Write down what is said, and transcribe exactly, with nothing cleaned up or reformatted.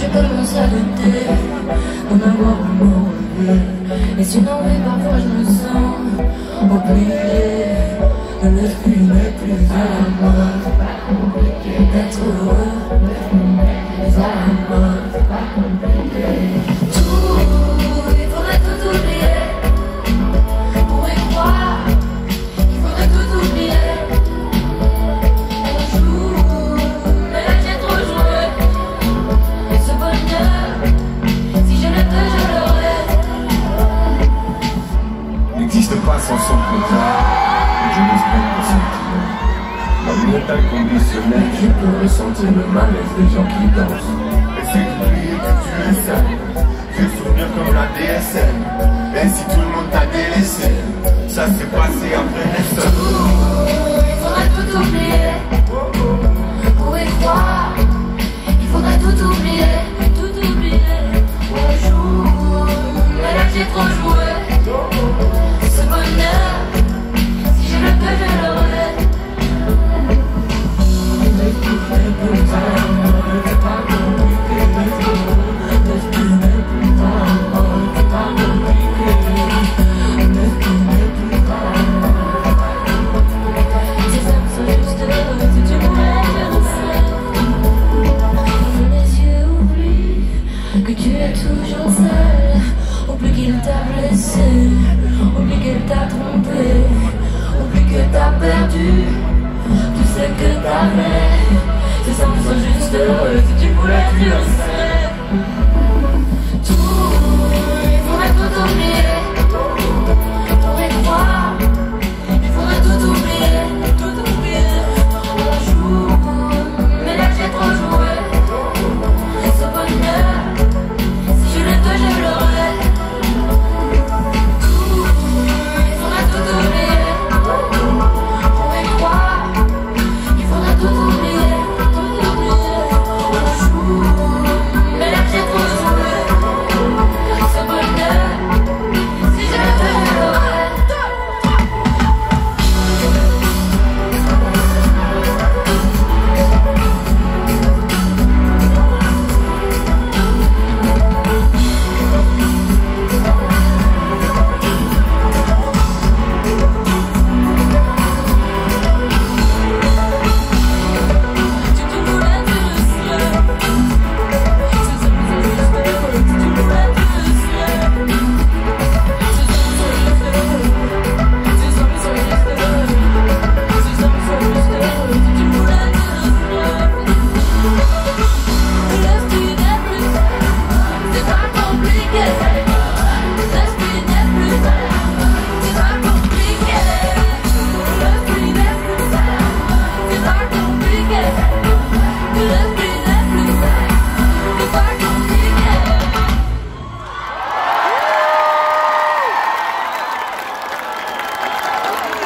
je commence à douter d'en avoir vraiment relevé. Et sinon, oui, parfois je me sens oublié. De l'esprit n'est plus à la mode. C'est pas compliqué d'être heureux. Mais à la mode, c'est pas compliqué. Tout, il faudrait tout oublier. Pour y croire, il faudrait tout oublier. On joue, mais là j'ai trop joué. Et ce bonheur, si je le veux, je l'aurai. N'existe pas sans son contraire. Je m'exprime pour sentir. Dans mon état conditionnel, je peux ressentir le malaise des gens qui dansent. Essaye d'oublier que tu es seul. Vieux souvenir comme la D S L. Et si tout le monde t'a délaissé, ça s'est passé après les seuls. Il faudrait tout oublier. Pour y croire, il faudrait tout oublier. Tout oublier. On joue, mais là j'ai trop joué. Ce bonheur, si je le veux, je l'aurai. Que tu es toujours seul. Oublie qu'il t'a blessé. Oublie qu'il t'a trompé. Oublie que t'as perdu tout ce que t'avais. C'est simple, sois juste heureux. Si tu voulais, tu le sais.